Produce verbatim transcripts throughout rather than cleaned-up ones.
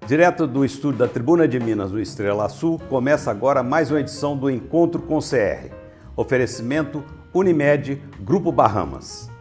Direto do estúdio da Tribuna de Minas do Estrela Sul, começa agora mais uma edição do Encontro com C R. Oferecimento Unimed, Grupo Bahamas.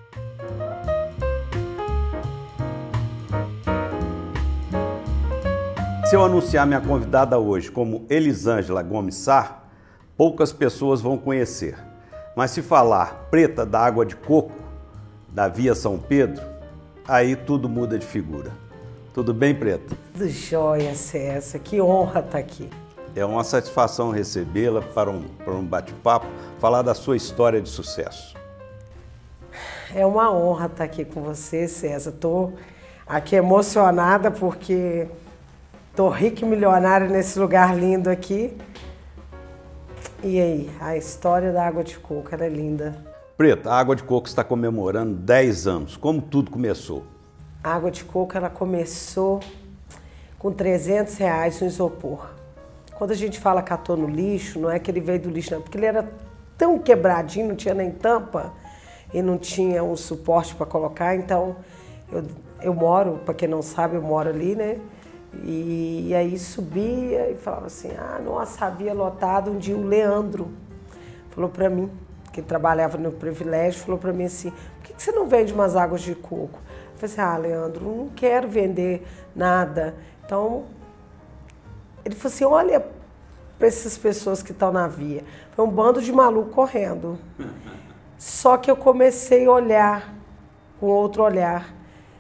Se eu anunciar minha convidada hoje como Elisângela Gomes Sá, poucas pessoas vão conhecer. Mas se falar Preta da Água de Coco, da Via São Pedro, aí tudo muda de figura. Tudo bem, Preta? Tudo jóia, César. Que honra estar aqui. É uma satisfação recebê-la para um, para um bate-papo, falar da sua história de sucesso. É uma honra estar aqui com você, César. Estou aqui emocionada porque estou rica e milionária nesse lugar lindo aqui. E aí, a história da Água de Coco era linda. Preta, a Água de Coco está comemorando dez anos. Como tudo começou? A Água de Coco ela começou com trezentos reais no isopor. Quando a gente fala catou no lixo, não é que ele veio do lixo, não, porque ele era tão quebradinho, não tinha nem tampa e não tinha um suporte para colocar. Então, eu, eu moro, para quem não sabe, eu moro ali, né? E, e aí subia e falava assim, ah, nossa, havia lotado. Um dia o Leandro falou para mim, que trabalhava no Privilégio, falou para mim assim, por que, que você não vende umas águas de coco? Eu falei assim, ah, Leandro, não quero vender nada. Então, ele falou assim, olha para essas pessoas que estão na via. Foi um bando de maluco correndo. Só que eu comecei a olhar com outro olhar.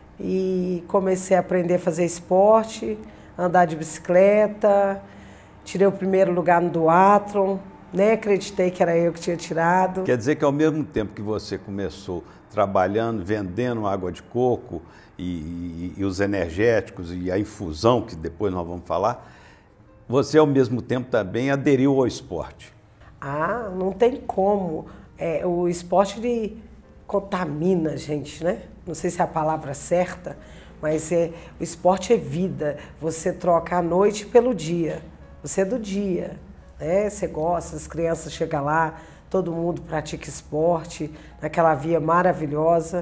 E comecei a aprender a fazer esporte, andar de bicicleta. Tirei o primeiro lugar no duatlon. Nem acreditei que era eu que tinha tirado. Quer dizer que ao mesmo tempo que você começou trabalhando, vendendo água de coco e, e, e os energéticos e a infusão, que depois nós vamos falar, você ao mesmo tempo também aderiu ao esporte. Ah, não tem como. É, o esporte ele contamina a gente, né? Não sei se é a palavra certa, mas é, o esporte é vida. Você troca a noite pelo dia. Você é do dia, né? Você gosta, as crianças chegam lá, todo mundo pratica esporte, naquela via maravilhosa.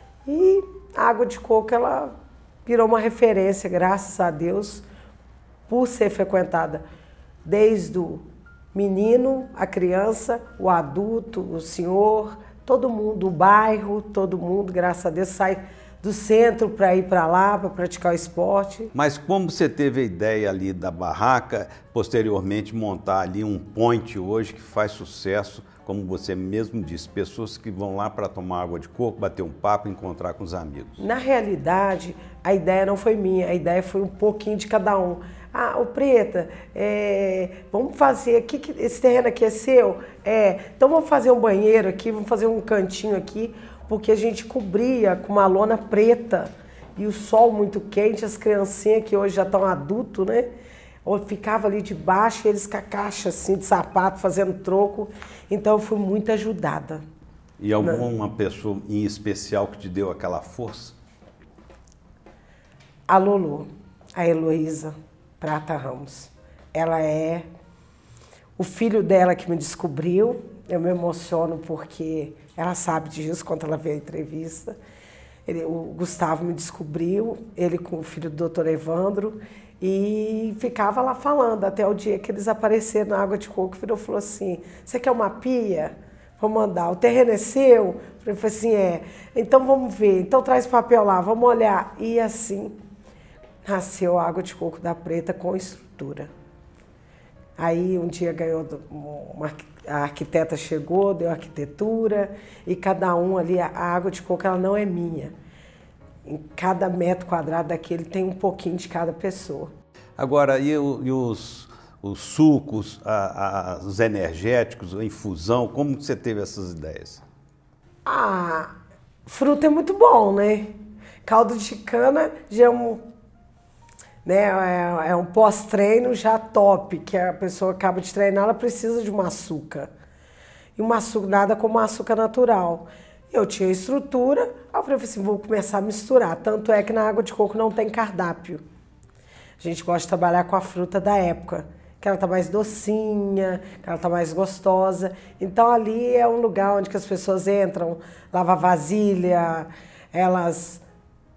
E a Água de Coco, ela virou uma referência, graças a Deus, por ser frequentada desde o menino, a criança, o adulto, o senhor, todo mundo, o bairro, todo mundo, graças a Deus, sai do centro para ir para lá, para praticar o esporte. Mas como você teve a ideia ali da barraca, posteriormente montar ali um point hoje que faz sucesso, como você mesmo disse, pessoas que vão lá para tomar água de coco, bater um papo, encontrar com os amigos? Na realidade, a ideia não foi minha, a ideia foi um pouquinho de cada um. Ah, ô Preta, é, vamos fazer aqui, esse terreno aqui é seu? É, então vamos fazer um banheiro aqui, vamos fazer um cantinho aqui, porque a gente cobria com uma lona preta e o sol muito quente, as criancinhas que hoje já estão adultos, né? Ou ficava ali debaixo e eles com a caixa assim de sapato fazendo troco, então eu fui muito ajudada. E alguma pessoa em especial que te deu aquela força? A Lulu, a Heloísa Prata Ramos. Ela é o filho dela que me descobriu. Eu me emociono porque ela sabe disso quando ela vê a entrevista. Ele, o Gustavo me descobriu, ele com o filho do doutor Evandro, e ficava lá falando até o dia que eles apareceram na Água de Coco. Virou e falou assim, você quer uma pia? Vou mandar. O terreno é seu? Eu falei assim, é. Então vamos ver. Então traz papel lá, vamos olhar. E assim nasceu a Água de Coco da Preta com estrutura. Aí um dia ganhou, uma, a arquiteta chegou, deu arquitetura, e cada um ali, a água de coco ela não é minha. Em cada metro quadrado daquele tem um pouquinho de cada pessoa. Agora, e, e os, os sucos, a, a, os energéticos, a infusão, como você teve essas ideias? Ah, fruta é muito bom, né? Caldo de cana já é um... Né, é, é um pós-treino já top, que a pessoa acaba de treinar, ela precisa de um açúcar. E um açúcar, nada como açúcar natural. Eu tinha estrutura, aí eu falei assim, vou começar a misturar. Tanto é que na água de coco não tem cardápio. A gente gosta de trabalhar com a fruta da época, que ela tá mais docinha, que ela tá mais gostosa. Então ali é um lugar onde que as pessoas entram, lavam vasilha, elas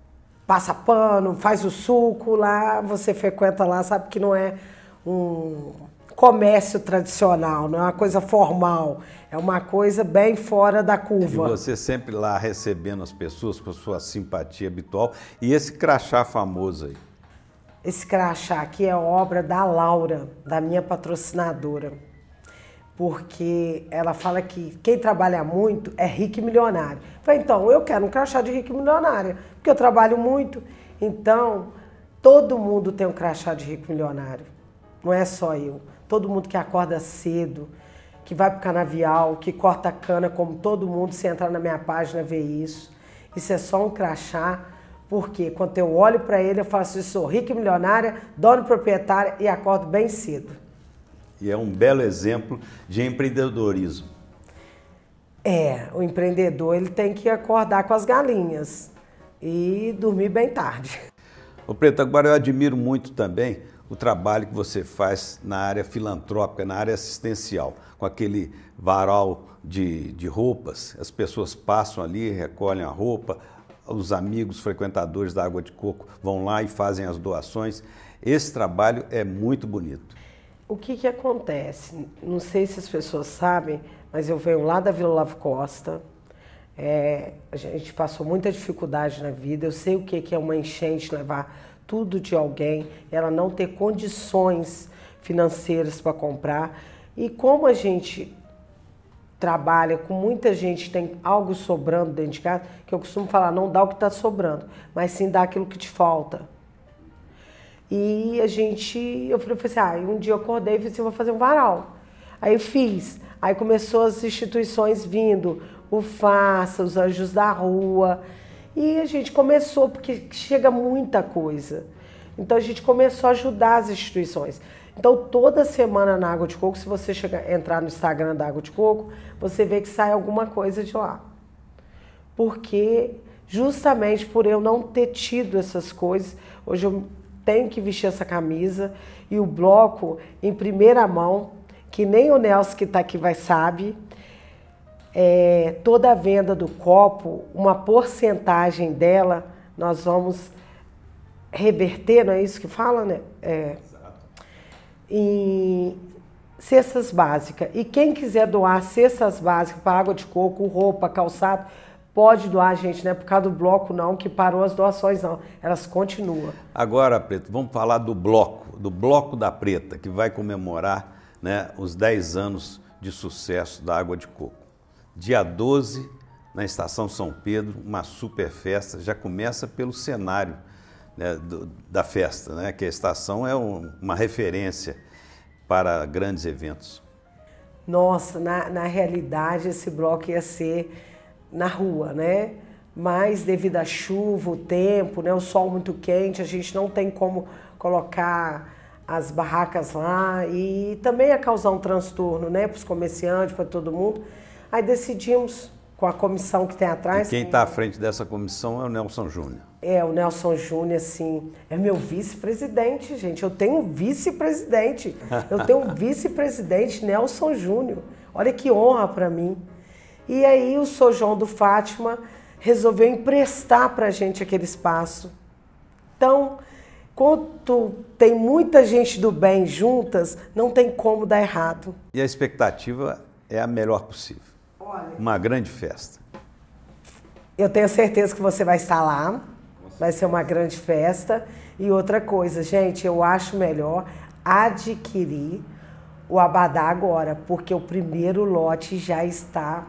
passa pano, faz o suco lá, você frequenta lá, sabe que não é um comércio tradicional, não é uma coisa formal, é uma coisa bem fora da curva. E você sempre lá recebendo as pessoas com a sua simpatia habitual. E esse crachá famoso aí? Esse crachá aqui é obra da Laura, da minha patrocinadora. Porque ela fala que quem trabalha muito é rico e milionário. Eu falei, então, eu quero um crachá de rico e milionário, porque eu trabalho muito. Então, todo mundo tem um crachá de rico e milionário. Não é só eu. Todo mundo que acorda cedo, que vai para o canavial, que corta cana, como todo mundo, se entrar na minha página, vê isso. Isso é só um crachá, porque quando eu olho para ele, eu falo assim, sou rica e milionária, dona proprietária e acordo bem cedo. E é um belo exemplo de empreendedorismo. É, o empreendedor ele tem que acordar com as galinhas e dormir bem tarde. Ô Preta, agora eu admiro muito também o trabalho que você faz na área filantrópica, na área assistencial, com aquele varal de, de roupas, as pessoas passam ali, recolhem a roupa, os amigos frequentadores da Água de Coco vão lá e fazem as doações. Esse trabalho é muito bonito. O que que acontece? Não sei se as pessoas sabem, mas eu venho lá da Vila Lavo Costa. É, a gente passou muita dificuldade na vida. Eu sei o que que é uma enchente, levar tudo de alguém, ela não ter condições financeiras para comprar. E como a gente trabalha com muita gente, tem algo sobrando dentro de casa, que eu costumo falar, não dá o que está sobrando, mas sim dá aquilo que te falta. E a gente, eu falei assim, ah, um dia eu acordei e falei assim, eu vou fazer um varal. Aí eu fiz, aí começou as instituições vindo, o Faça, os Anjos da Rua, e a gente começou, porque chega muita coisa. Então a gente começou a ajudar as instituições. Então toda semana na Água de Coco, se você chegar, entrar no Instagram da Água de Coco, você vê que sai alguma coisa de lá. Porque justamente por eu não ter tido essas coisas, hoje eu tenho que vestir essa camisa e o bloco em primeira mão, que nem o Nelson que está aqui vai sabe, é, toda a venda do copo, uma porcentagem dela, nós vamos reverter, não é isso que fala, né? É, em cestas básicas. E quem quiser doar cestas básicas para água de coco, roupa, calçado, pode doar, gente, não é por causa do bloco não, que parou as doações não, elas continuam. Agora, Preta, vamos falar do bloco, do Bloco da Preta, que vai comemorar, né, os dez anos de sucesso da Água de Coco. Dia doze, na Estação São Pedro, uma super festa, já começa pelo cenário, né, do, da festa, né, que a estação é um, uma referência para grandes eventos. Nossa, na, na realidade esse bloco ia ser na rua, né? Mas devido à chuva, o tempo, né, o sol muito quente, a gente não tem como colocar as barracas lá e também ia causar um transtorno, né, para os comerciantes, para todo mundo. Aí decidimos, com a comissão que tem atrás... E quem está à frente dessa comissão é o Nelson Júnior. É, o Nelson Júnior, assim, é meu vice-presidente, gente. Eu tenho um vice-presidente. Eu tenho um vice-presidente, Nelson Júnior. Olha que honra para mim. E aí o São João do Fátima resolveu emprestar para a gente aquele espaço. Então, quando tem muita gente do bem juntas, não tem como dar errado. E a expectativa é a melhor possível. Olha, uma grande festa. Eu tenho certeza que você vai estar lá. Vai ser uma grande festa. E outra coisa, gente, eu acho melhor adquirir o Abadá agora, porque o primeiro lote já está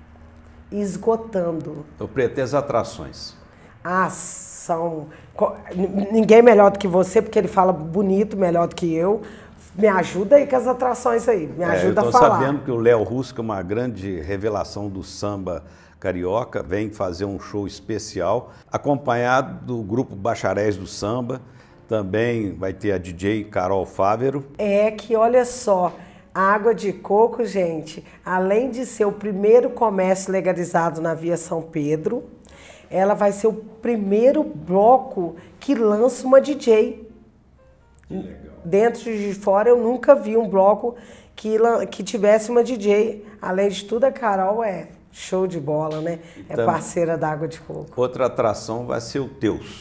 esgotando. Eu pretendo as atrações. Ah, são... Ninguém melhor do que você, porque ele fala bonito, melhor do que eu. Me ajuda aí com as atrações aí, me ajuda é, a falar. Eu estou sabendo que o Léo Russo, que é uma grande revelação do samba carioca, vem fazer um show especial, acompanhado do grupo Bacharéis do Samba. Também vai ter a D J Carol Fávero. É que, olha só, a Água de Coco, gente, além de ser o primeiro comércio legalizado na Via São Pedro, ela vai ser o primeiro bloco que lança uma D J. Que legal. Dentro de fora eu nunca vi um bloco que, que tivesse uma D J. Além de tudo, a Carol é show de bola, né? É parceira da Água de Coco. Outra atração vai ser o Teus.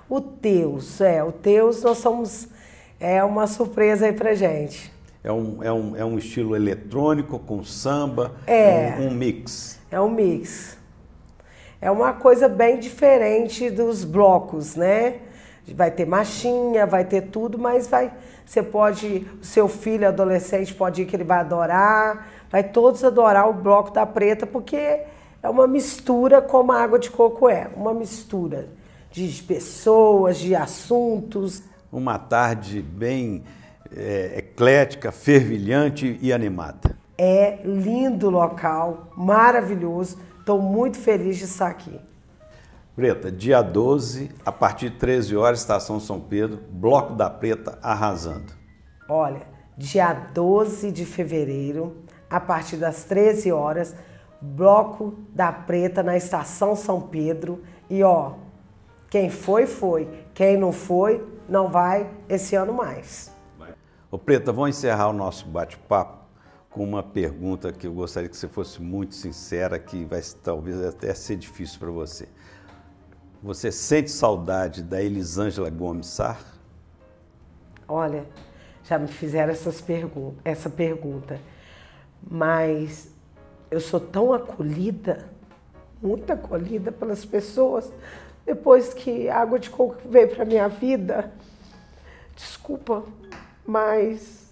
O Teus, é, o Teus nós somos, é uma surpresa aí pra gente. É um, é um, é um estilo eletrônico com samba, É. um, um mix. É um mix. É uma coisa bem diferente dos blocos, né? Vai ter marchinha, vai ter tudo, mas vai, você pode, o seu filho adolescente pode ir que ele vai adorar, vai todos adorar o Bloco da Preta, porque é uma mistura como a água de coco é, uma mistura de pessoas, de assuntos. Uma tarde bem é, eclética, fervilhante e animada. É lindo o local, maravilhoso, estou muito feliz de estar aqui. Preta, dia doze, a partir de treze horas, Estação São Pedro, Bloco da Preta arrasando. Olha, dia doze de fevereiro, a partir das treze horas, Bloco da Preta na Estação São Pedro. E ó, quem foi, foi. Quem não foi, não vai esse ano mais. Ô Preta, vamos encerrar o nosso bate-papo com uma pergunta que eu gostaria que você fosse muito sincera, que vai talvez até ser difícil para você. Você sente saudade da Elisângela Gomes Sarr? Olha, já me fizeram essas pergun essa pergunta, mas eu sou tão acolhida, muito acolhida pelas pessoas, depois que a água de coco veio para minha vida. Desculpa, mas...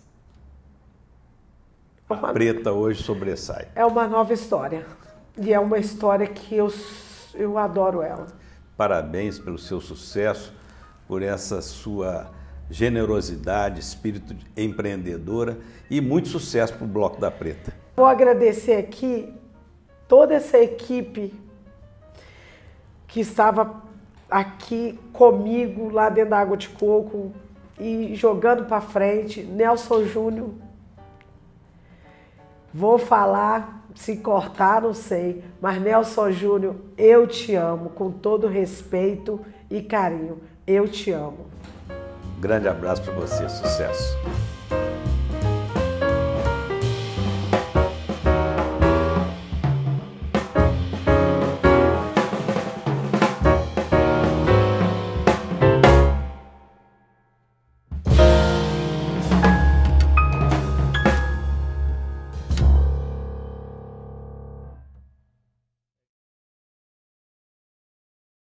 A Preta hoje sobressai. É uma nova história, e é uma história que eu, eu adoro ela. Parabéns pelo seu sucesso, por essa sua generosidade, espírito empreendedora e muito sucesso para o Bloco da Preta. Vou agradecer aqui toda essa equipe que estava aqui comigo lá dentro da água de coco e jogando para frente. Nelson Júnior, vou falar, se cortar não sei, mas Nelson Júnior, eu te amo com todo respeito e carinho. Eu te amo. Um grande abraço para você, sucesso.